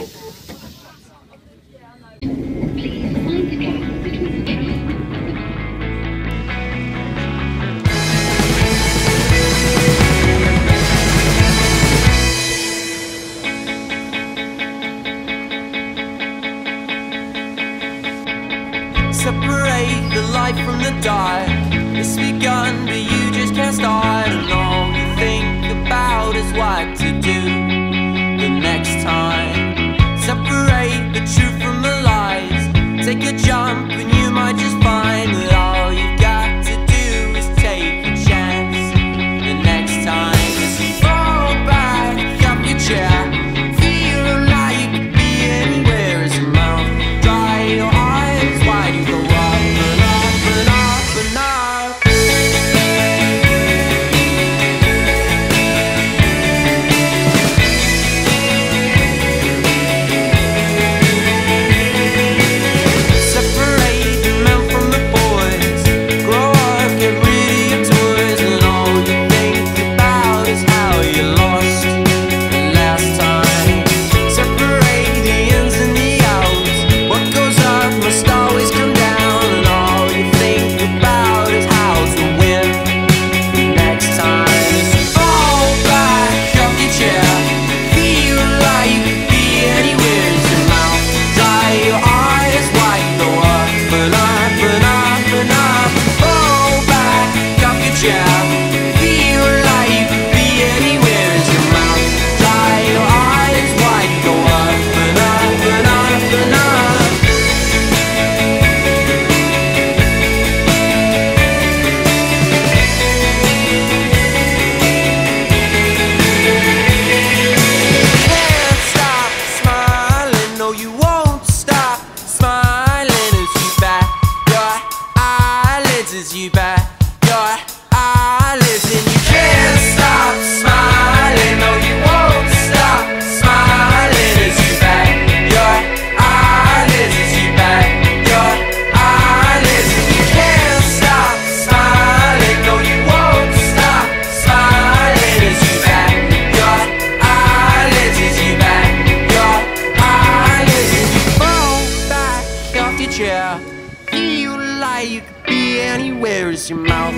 Separate the light from the dark. It's begun, but you just can't start. And all you think about is what to do the next time. Separate the truth from the lies. Take a jump and you might just find that all you've got to do is take a chance. The next time as you fall back up your chair, feeling like you could be anywhere, as your mouth dry, your eyes wide, you go up and up and up and up. Separate the men from the boys. Grow up, get rid of your toys, and all you think about is how you lost the last time. Separate the ins and the outs. What goes up must always come down, and all you think about is how to win the next time. As you fall back off your chair, feel like you could be anywhere, as your mouth dry, your eyes wide, go up and up and up and up. Fall back off your chair, feel like you could be anywhere, as your mouth dry, your eyes wide, go up and up and up and up. Can't stop smiling, no you won't stop smiling, as you bat your eyelids, as you bat your eyelids, and you can't stop smiling, no you won't stop smiling, as you bat your eyelids, as you bat your eyelids, and you can't stop smiling, no you won't stop smiling, as you bat your eyelids, as you bat your eyelids, and you fall back off your chair, feel like you could be anywhere, as your mouth